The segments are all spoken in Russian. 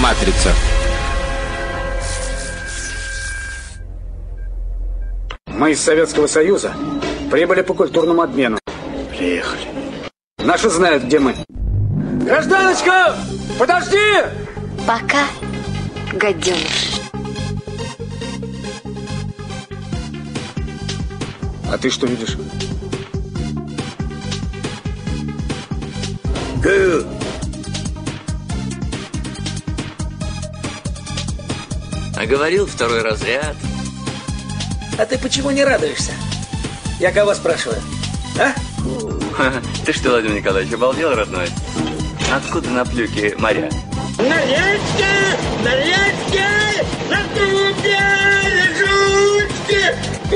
матрица. Мы из Советского Союза прибыли по культурному обмену. Приехали. Наши знают, где мы. Гражданочка, подожди! Пока, гаденыш. А ты что видишь? А говорил, второй разряд. А ты почему не радуешься? Я кого спрашиваю? А? Ты что, Владимир Николаевич, обалдел, родной? Откуда на плюке моря? На речке, на тупе, лежучке,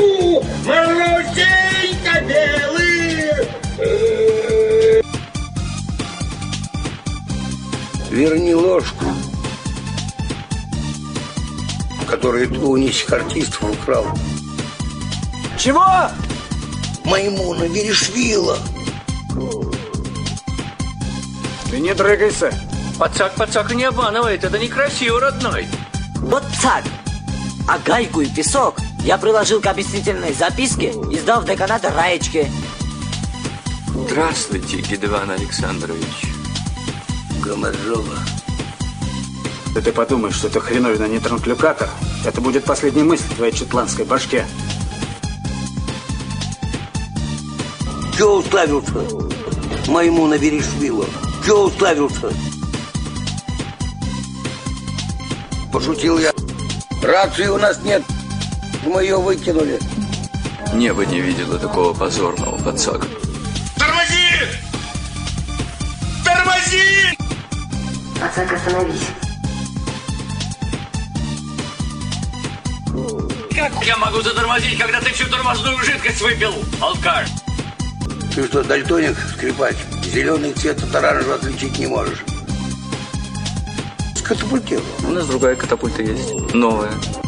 морозенько белые. Верни ложку, которую ты у нищих артистов украл. Чего? Маймуна Верешвила. Ты не дрыгайся. Пацак не обманывает, это некрасиво, родной. Вот так. А гайку и песок я приложил к объяснительной записке и сдал в деканат Раечке. Здравствуйте, Гедеван Александрович. Гамаджоба. Да ты подумаешь, что это хреновина не транклюкатор. Это будет последняя мысль в твоей чутландской башке. Чего уставился? Маймуна Верешвила. Чего уставился? Пошутил я. Рации у нас нет. Мы ее выкинули. Небо не видело такого позорного пацака. Тормози! Тормози! Пацак, остановись. Как я могу затормозить, когда ты всю тормозную жидкость выпил, алкаш? Ты что, дальтоник, скрипач? Зеленый цвет от оранжевого отличить не можешь. Скатапультировал. У нас другая катапульта есть, новая.